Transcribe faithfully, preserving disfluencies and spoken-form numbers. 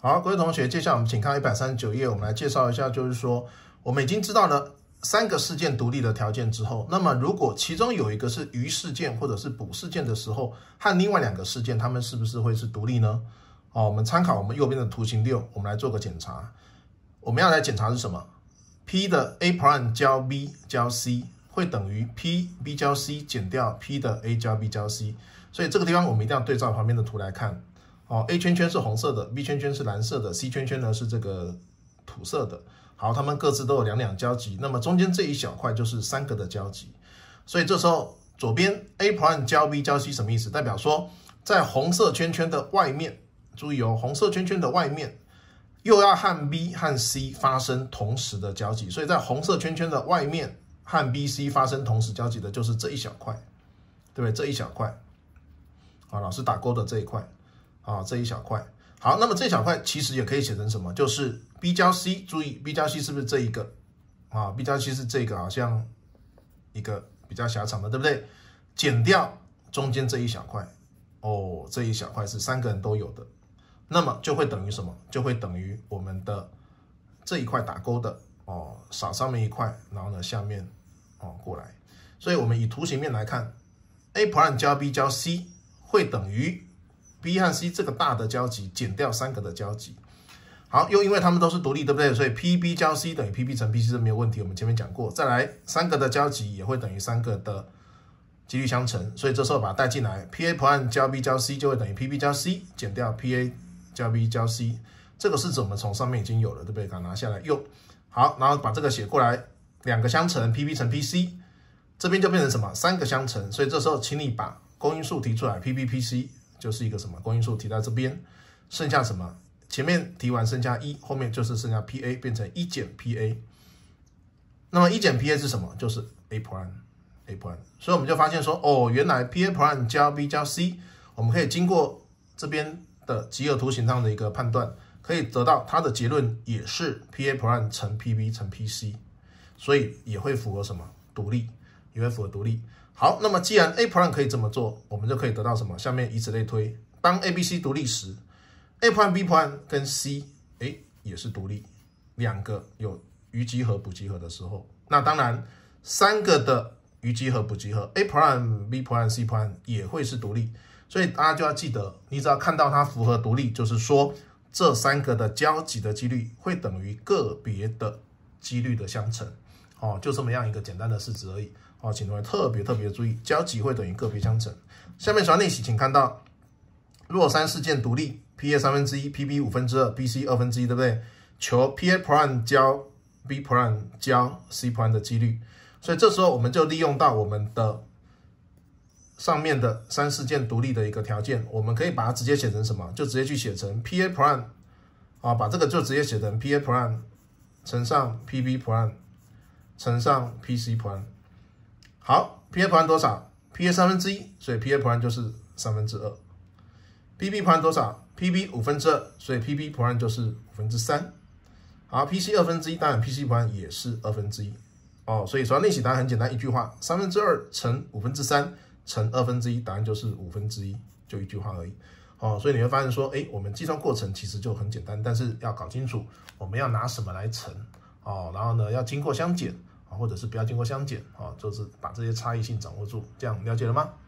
好，各位同学，接下来我们请看一百三十九页，我们来介绍一下，就是说我们已经知道了三个事件独立的条件之后，那么如果其中有一个是余事件或者是补事件的时候，和另外两个事件，它们是不是会是独立呢？哦，我们参考我们右边的图形六，我们来做个检查。我们要来检查是什么 ？P 的 A prime 交 B 交 C 会等于 P B 交 C 减掉 P 的 A 交 B 交 C， 所以这个地方我们一定要对照旁边的图来看。哦 ，A 圈圈是红色的 ，B 圈圈是蓝色的 ，C 圈圈呢是这个土色的。好，它们各自都有两两交集，那么中间这一小块就是三个的交集。所以这时候左边 A prime 交 B 交 C 什么意思？代表说在红色圈圈的外面，注意哦，红色圈圈的外面又要和 B 和 C 发生同时的交集，所以在红色圈圈的外面和 B、C 发生同时交集的就是这一小块，对不对？这一小块，啊，老师打勾的这一块。啊，这一小块，好，那么这一小块其实也可以写成什么？就是 B 交 C， 注意 B 交 C 是不是这一个？啊 ，B 交 C 是这个，好像一个比较狭长的，对不对？减掉中间这一小块，哦，这一小块是三个人都有的，那么就会等于什么？就会等于我们的这一块打勾的，哦，少上面一块，然后呢下面哦过来，所以我们以图形面来看 ，A prime 交 B 交 C 会等于 B 和 C 这个大的交集减掉三个的交集，好，又因为它们都是独立，对不对？所以 P B 交 C 等于 P B 乘 P C 这没有问题，我们前面讲过。再来，三个的交集也会等于三个的几率相乘，所以这时候把它带进来 ，P A prime 交 B 交 C 就会等于 P B 交 C 减掉 P A 交 B 交 C， 这个式子我们从上面已经有了，对不对？把它拿下来用，好，然后把这个写过来，两个相乘 P B 乘 P C， 这边就变成什么？三个相乘，所以这时候请你把公因数提出来 ，P B P C。就是一个什么公因数提到这边，剩下什么？前面提完剩下一，后面就是剩下 P A 变成一减 P A。那么一减 P A 是什么？就是 A prime A prime。所以我们就发现说，哦，原来 P A prime 交 B 交 C， 我们可以经过这边的几何图形上的一个判断，可以得到它的结论也是 P A prime 乘 P B 乘 P C， 所以也会符合什么？独立，也会符合独立。好，那么既然 A prime 可以这么做，我们就可以得到什么？下面以此类推，当 A、B、C 独立时 ，A prime、B prime 跟 C， 哎也是独立，两个有余集合、补集合的时候，那当然三个的余集合、补集合 ，A prime、B prime、C prime 也会是独立，所以大家就要记得，你只要看到它符合独立，就是说这三个的交集的几率会等于个别的几率的相乘，哦，就这么样一个简单的式子而已。好，请同学特别特别注意，交集会等于个别相乘。下面小练习，请看到，若三事件独立 ，P A 三分之一 ，P B 五分之二 ，B C 二分之一，对不对？求 P A prime 交 B prime 交 C prime 的几率。所以这时候我们就利用到我们的上面的三事件独立的一个条件，我们可以把它直接写成什么？就直接去写成 P A prime 啊，把这个就直接写成 P A prime 乘上 P B prime 乘上 P C prime。好 ，P A prime 多少 ？P A 三分之一，所以 P A prime 就是三分之二。P B prime 多少 ？P B 五分之二，所以 P B prime 就是五分之三。好 ，P C 二分之一，当然 P C prime 也是二分之一。哦，所以首要练习答案很简单，一句话：三分之二乘五分之三乘二分之一，答案就是五分之一，就一句话而已。哦，所以你会发现说，哎，我们计算过程其实就很简单，但是要搞清楚我们要拿什么来乘。哦，然后呢，要经过相减。或者是不要经过相减，啊，就是把这些差异性掌握住，这样了解了吗？